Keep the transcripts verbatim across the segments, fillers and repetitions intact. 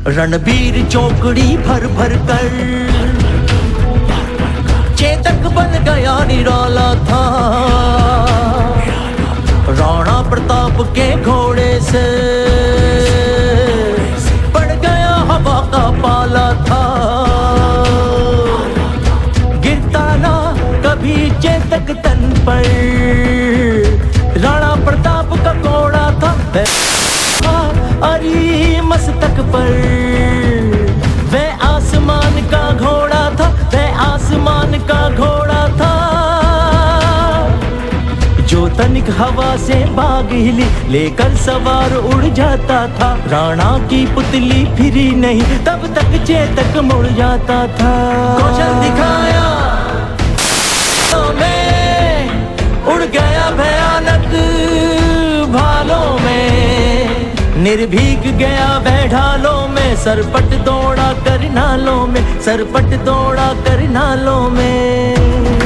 रणबीर चौकड़ी भर भर कर चेतक बन गया निराला था। राणा प्रताप के घोड़े से पड़ गया हवा का पाला था। गिरता ना कभी चेतक तन पर, राणा प्रताप का घोड़ा था अरे मस्तक पर। वह आसमान का घोड़ा था, वह आसमान का घोड़ा था। जो तनिक हवा से बाग हिली लेकर सवार उड़ जाता था। राणा की पुतली फिरी नहीं तब तक चेतक मुड़ जाता था। कौशल दिखाया में उड़ गया भयानक भालों में, निर्भीग गया वह ढालों में। सरपट दौड़ा कर नालों में, सरपट दौड़ा कर नालों में।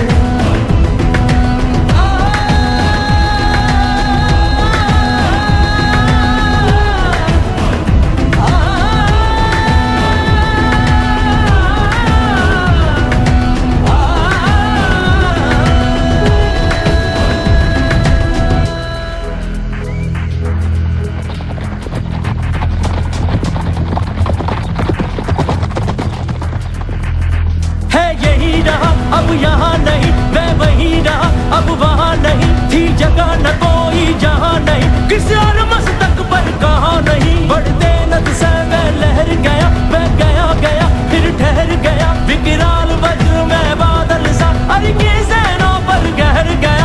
अब यहाँ नहीं वह वहीं रहा, अब वहाँ नहीं थी जगह न कोई जहाँ नहीं। किसी और मस्तक पर कहाँ नहीं। बढ़ते नद से वह लहर गया, वह गया गया फिर ठहर गया। विकराल वज्र में बादल सा अरे की सेनों पर गहर गया।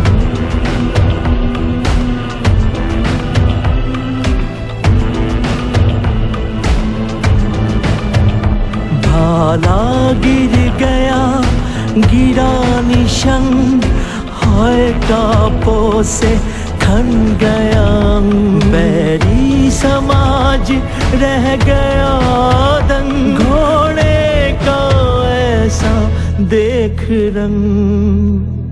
भाला गिर गया गिरा निशंग, हाय टापों से खन गया। बैरी समाज रह गया दंग, घोड़े का ऐसा देख रंग।